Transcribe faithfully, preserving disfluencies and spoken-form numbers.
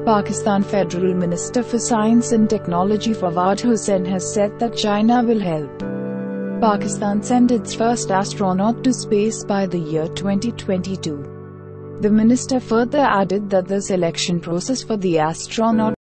Pakistan Federal Minister for Science and Technology Fawad Hussain has said that China will help Pakistan send its first astronaut to space by the year twenty twenty-two. The minister further added that the selection process for the astronaut